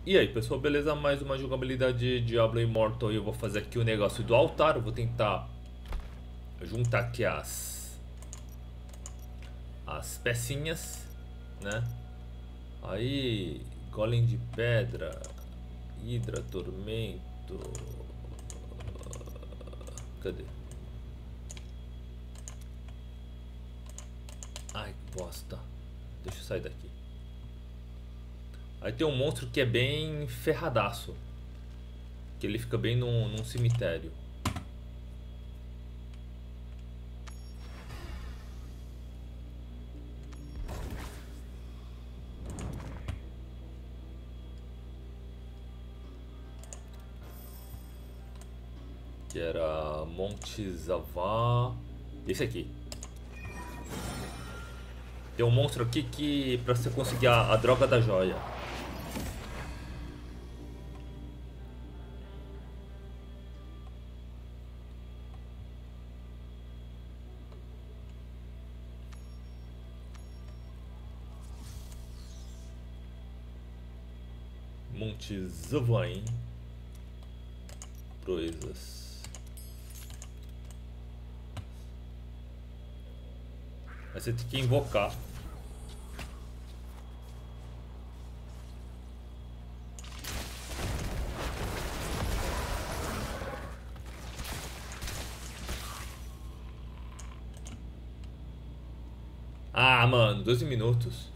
E aí pessoal, beleza? Mais uma jogabilidade de Diablo Immortal e eu vou fazer aqui o negócio do altar. Eu vou tentar juntar aqui as pecinhas, né? Aí, golem de pedra, hidra, tormento. Cadê? Ai, que bosta. Deixa eu sair daqui. Aí tem um monstro que é bem ferradaço, que ele fica bem num cemitério. Que era Monte Zavá. Esse aqui. Tem um monstro aqui que pra você conseguir a droga da joia. Monte Zavain. Proezas. Aí você tem que invocar. Ah, mano, 12 minutos.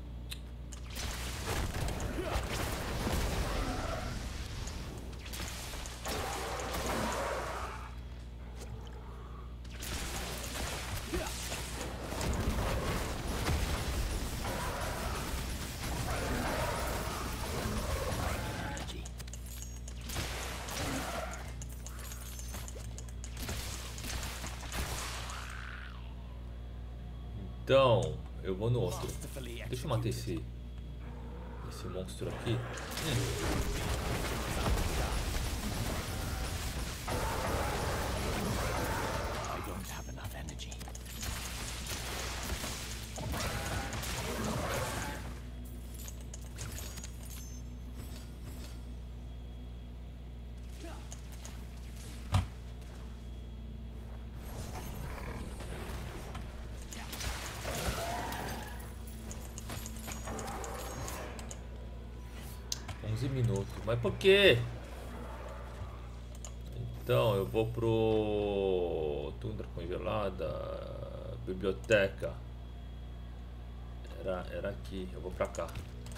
Então, eu vou no outro. Deixa eu matar esse monstro aqui. I don't have enough energy. Minutos. Mas por quê? Então, eu vou pro tundra congelada, biblioteca. Era aqui, eu vou pra cá.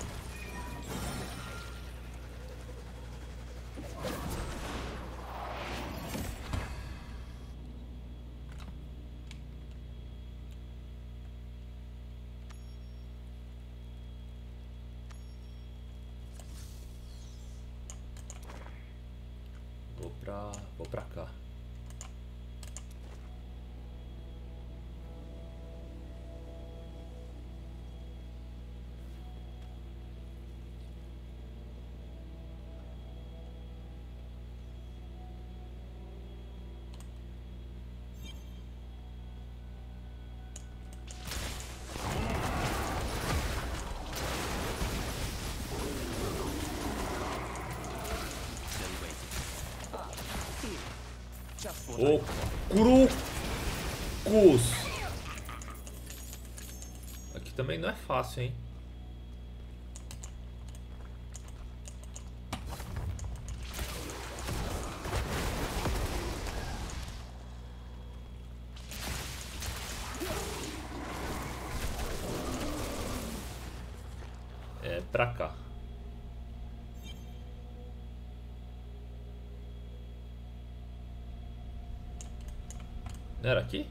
Vou pra cá. O Crocus. Aqui também não é fácil, hein? É pra cá. Não era aqui?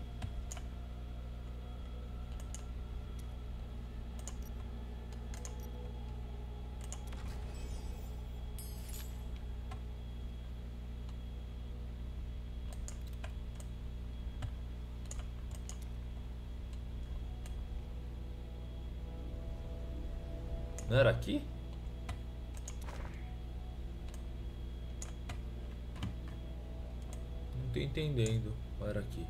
Não era aqui? Não tô entendendo. Ou era aqui?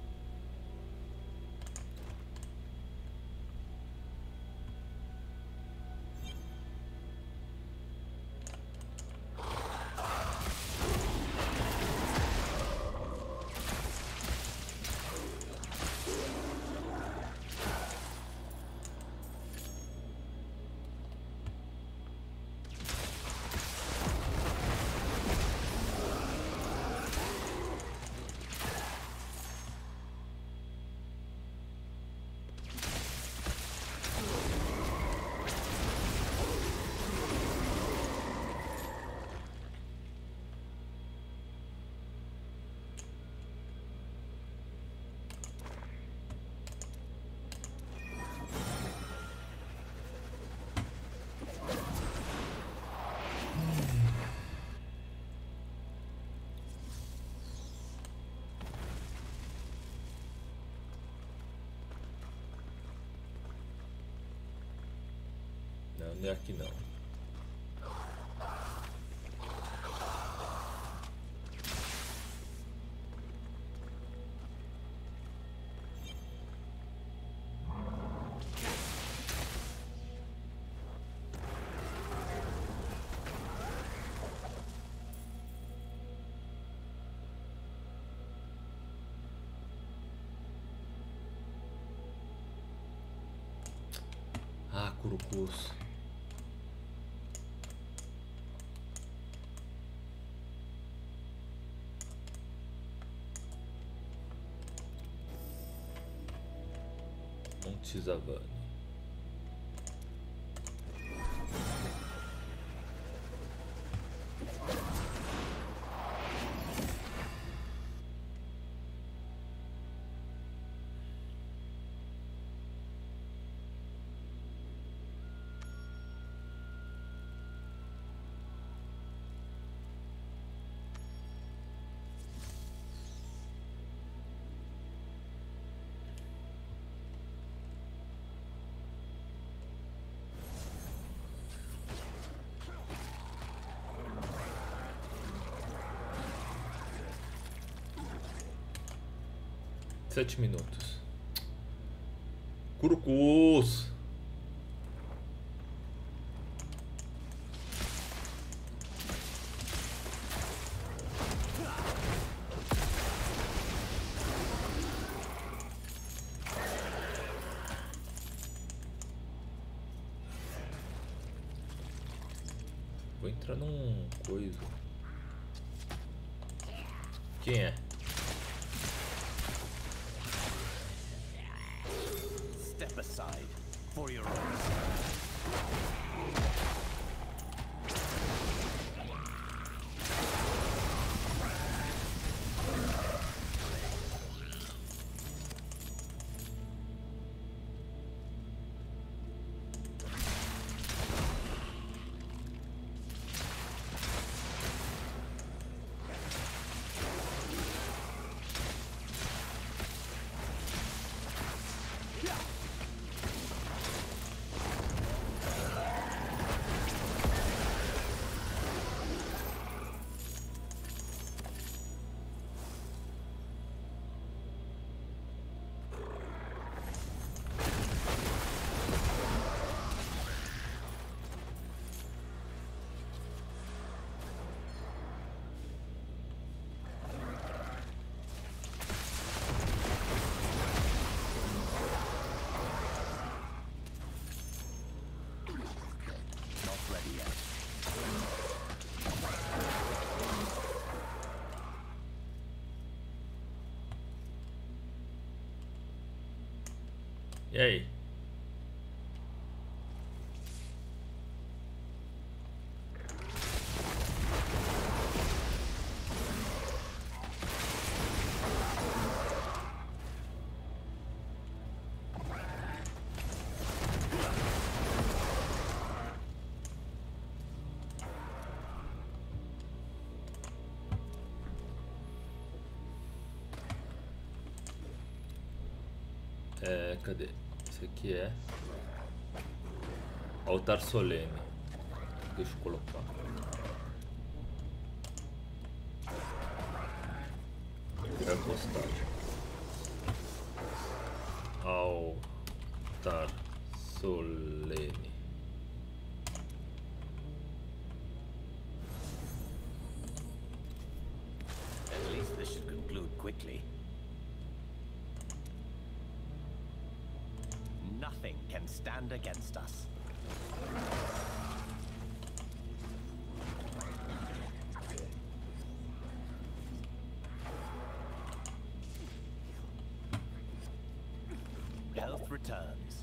Não é aqui não. Ah, Curucus. Monte Zavani. Sete minutos. Curucus. Vou entrar num coisa. Quem é? Step aside for your own. Not ready yet. E aí? Cadê? Esse aqui é Altar Solene. Deixa eu colocar. Virar postagem. Altar Solene. At least this should conclude quickly. Nothing can stand against us. Health returns.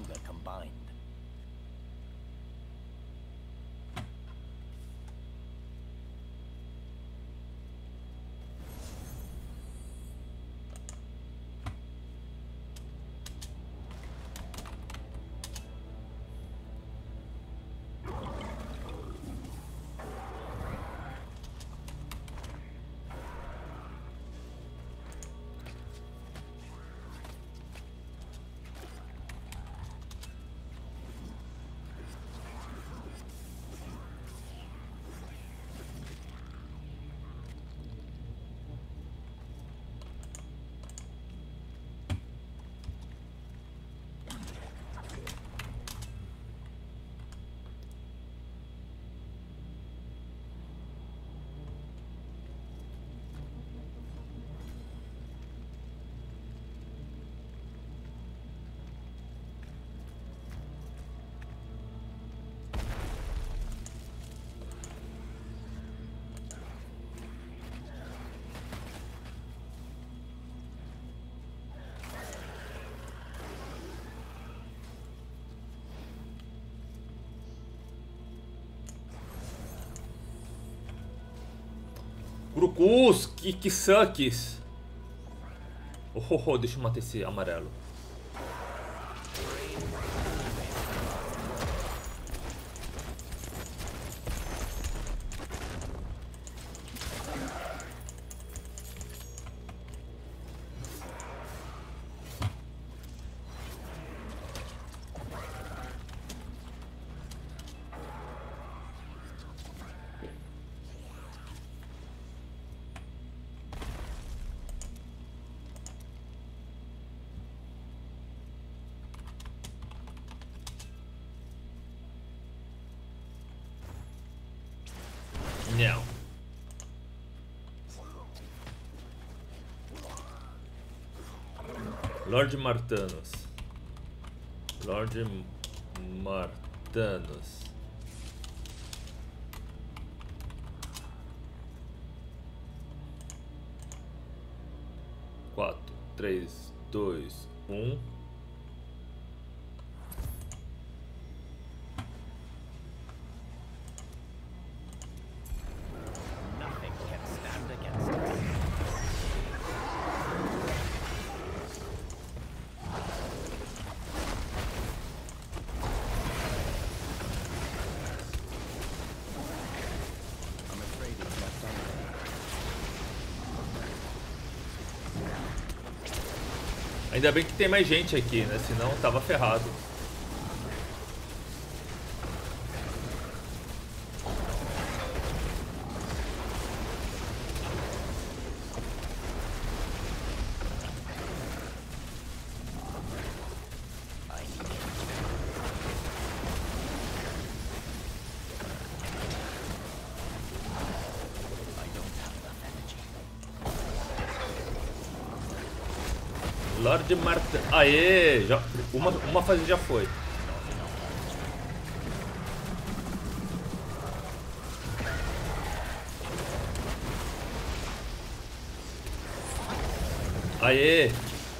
stronger combined. Grucus, que sucks. Oh, deixa eu matar esse amarelo. Não. Lord Martanos. Lord Martanos. Quatro, três, dois, um. Nothing can stand against us. I'm afraid it's not something. Ainda bem que tem mais gente aqui, né? Senão tava ferrado. Lord Marta. Aê! Já, uma fase já foi. Aê!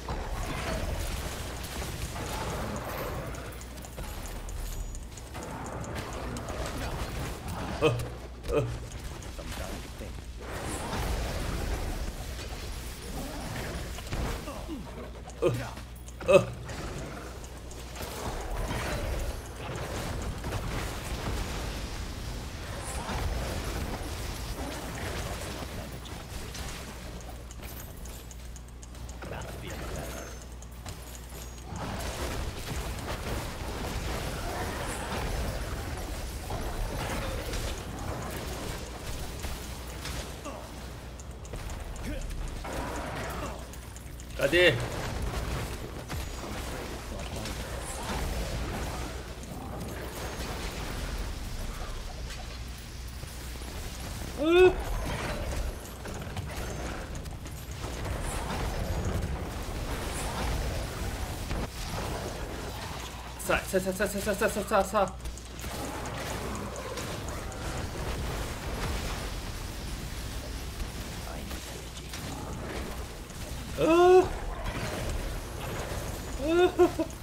Cadê? Sai.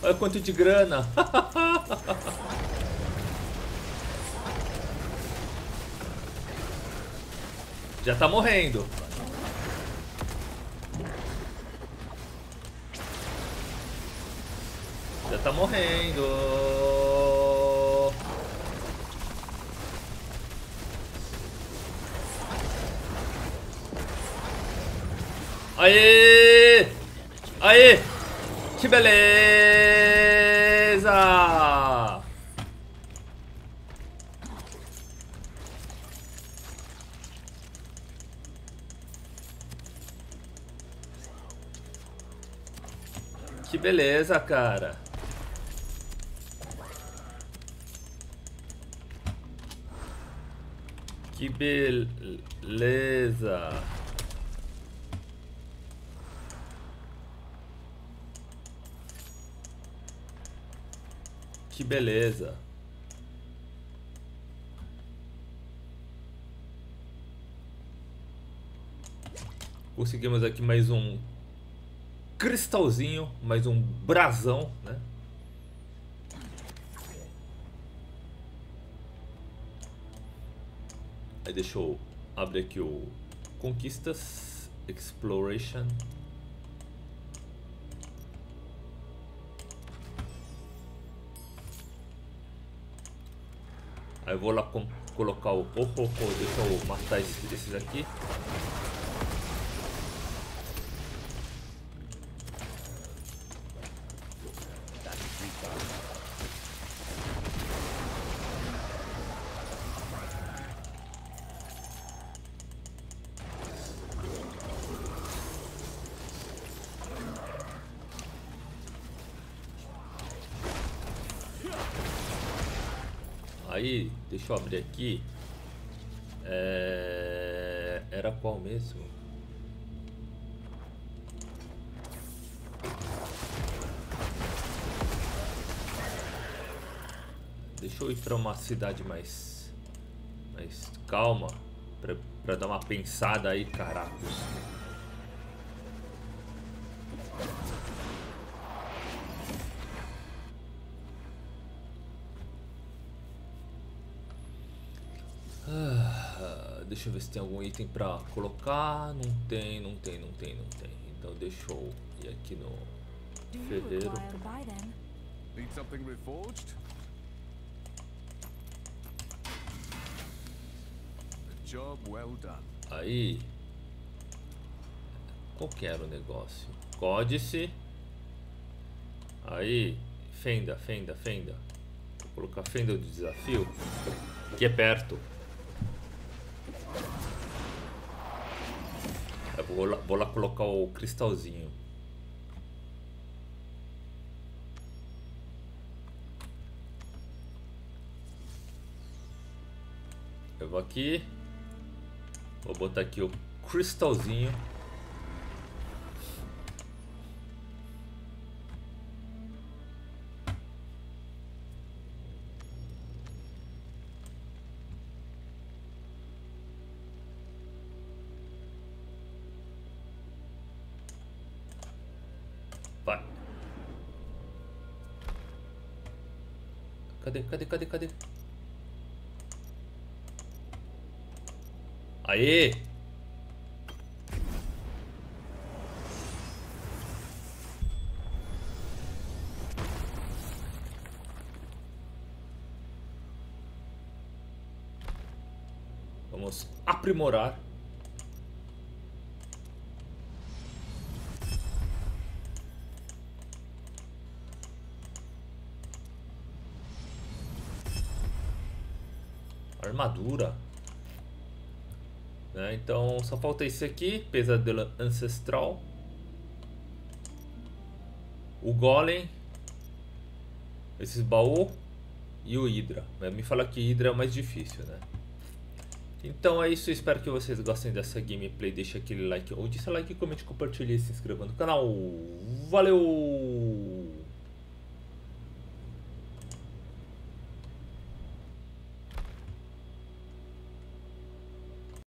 Olha quanto de grana. Já tá morrendo. Já tá morrendo. Aê! Aê! Que beleza! Que beleza, cara. Que beleza. Que beleza. Conseguimos aqui mais um cristalzinho, mais um brasão, né? Aí deixa eu abrir aqui o Conquistas, Exploration. Aí eu vou lá colocar o... deixa eu matar esses aqui. Aí, deixa eu abrir aqui. Era qual mesmo? Deixa eu ir para uma cidade mais calma, para dar uma pensada aí, caracos. Deixa eu ver se tem algum item pra colocar. Não tem. Então deixa eu ir aqui no ferreiro. Need something reforged? A job well done. Aí, qual que era o negócio? Códice. Aí, fenda. Vou colocar fenda do desafio, que é perto. Eu vou lá colocar o cristalzinho. Eu vou aqui. Vou botar aqui o cristalzinho. Vai. Cadê? Aê! Vamos aprimorar. Armadura, né? Então só falta esse aqui, pesadelo ancestral, o golem, esses baú e o Hydra. Me fala que Hydra é o mais difícil, né? Então é isso, espero que vocês gostem dessa gameplay. Deixa aquele like, ou deixa like, comente, compartilhe e se inscreva no canal. Valeu!